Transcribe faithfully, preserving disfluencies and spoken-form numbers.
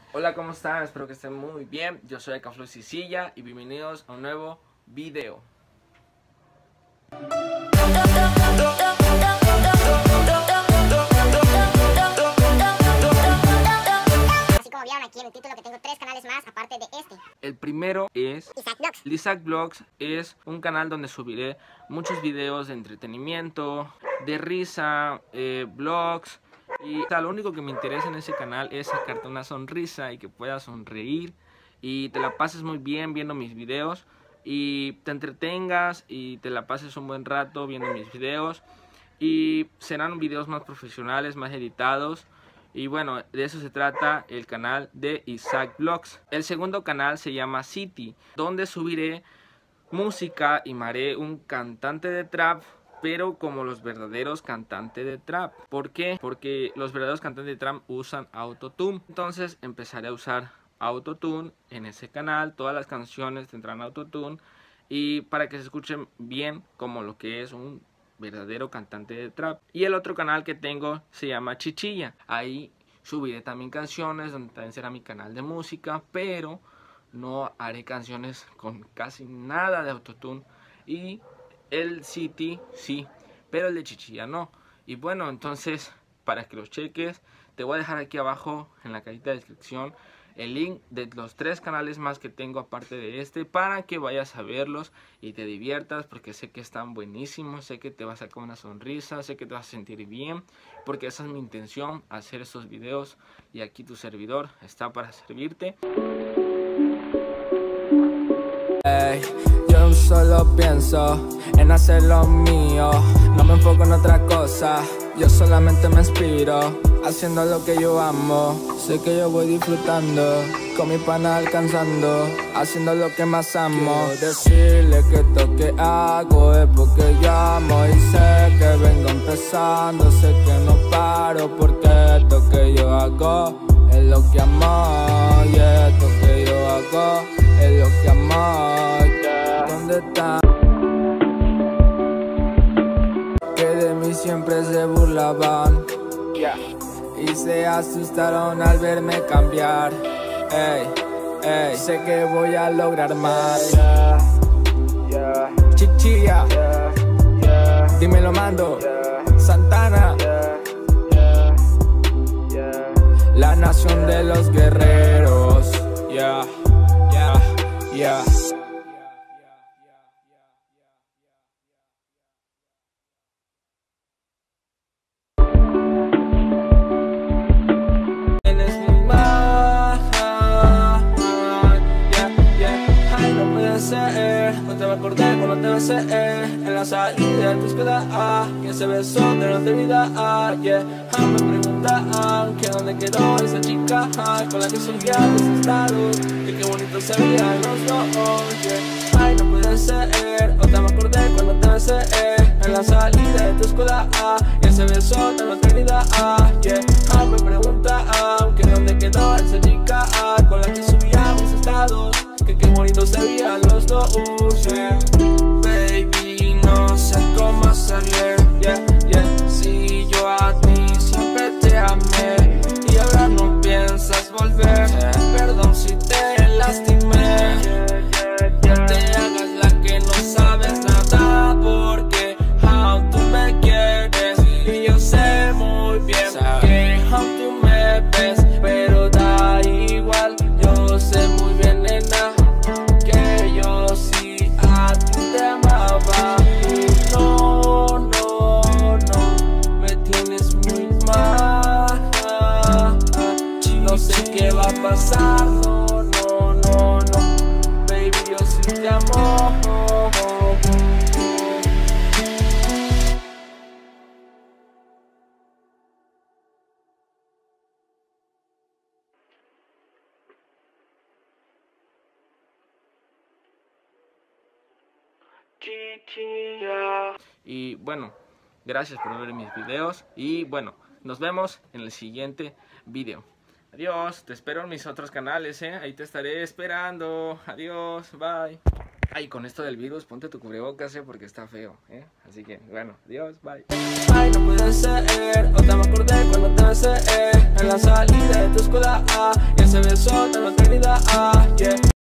Hola, ¿cómo están? Espero que estén muy bien. Yo soy Ecaflow Sicilia y bienvenidos a un nuevo video. Así como vieron aquí en el título que tengo tres canales más aparte de este. El primero es Isaac Vlogs. Isaac Vlogs. Es un canal donde subiré muchos videos de entretenimiento, de risa, eh, vlogs. Y o sea, lo único que me interesa en ese canal es sacarte una sonrisa y que puedas sonreír y te la pases muy bien viendo mis videos y te entretengas y te la pases un buen rato viendo mis videos. Y serán videos más profesionales, más editados. Y bueno, de eso se trata el canal de Isaac Vlogs. El segundo canal se llama City, donde subiré música y me haré un cantante de trap, pero como los verdaderos cantantes de trap. ¿Por qué? Porque los verdaderos cantantes de trap usan autotune. Entonces empezaré a usar autotune en ese canal. Todas las canciones tendrán autotune y para que se escuchen bien como lo que es un verdadero cantante de trap. Y el otro canal que tengo se llama Chichilla. Ahí subiré también canciones, donde también será mi canal de música, pero no haré canciones con casi nada de autotune. Y el City sí, pero el de Chichilla no. Y bueno, entonces para que los cheques, te voy a dejar aquí abajo en la cajita de descripción el link de los tres canales más que tengo aparte de este, para que vayas a verlos y te diviertas, porque sé que están buenísimos, sé que te vas a sacar una sonrisa, sé que te vas a sentir bien, porque esa es mi intención, hacer estos videos, y aquí tu servidor está para servirte. Hey, yo solo pienso en hacer lo mío, no me enfoco en otra cosa, yo solamente me inspiro haciendo lo que yo amo. Sé que yo voy disfrutando, con mi pana alcanzando, haciendo lo que más amo. Quiero decirle que esto que hago es porque yo amo, y sé que vengo empezando, sé que no paro, porque esto que yo hago es lo que amo, y esto que yo hago es lo que amo. Yeah. ¿Dónde están? Que de mí siempre se burlaban, yeah, y se asustaron al verme cambiar. Ey, ey, sé que voy a lograr más. Yeah, yeah, Chichilla, yeah, yeah, dímelo Mando, yeah, Santana, yeah, yeah, yeah, la nación de los guerreros. Yeah, yeah, yeah. No te va a acordar cuando te besé eh, en la salida de tu escuela ah, y ese beso de la eternidad ah, yeah. ah, Me preguntan que dónde quedó esa chica ah, con la que subía los estados, y qué bonito se veían los dos, yeah. Ay, no puede ser, o te me acordé cuando te besé eh, en la salida de tu escuela ah, y ese beso de la eternidad ah, yeah. ah, Me preguntan que dónde quedó esa chica ah, con la que subía mis estados, que qué bonito se veían los dos, yeah. Baby, no sé cómo hacerle, yeah, yeah. Si yo a ti siempre te amé y ahora no piensas volver, yeah. Perdón si te lastimé, yeah, yeah, yeah. No te hagas la que no sabes nada, porque aún tú me quieres y yo sé muy bien que aún tú me ves, pero da igual, yo sé muy bien, nena, que yo sí a ti te amaba. No, no, no, me tienes muy mal. No sé qué va a pasar. No, no, no, no, baby, yo sí te amo. Y bueno, gracias por ver mis videos y bueno, nos vemos en el siguiente video. Adiós, te espero en mis otros canales, ¿eh? Ahí te estaré esperando. Adiós, bye. Ay, con esto del virus, ponte tu cubrebocas, eh, porque está feo, ¿eh? Así que, bueno, adiós, bye. Ay, no puede ser, otra me acordé cuando te besé, eh, en la salida de tu escuela, ah, y ese beso de la eternidad, ah.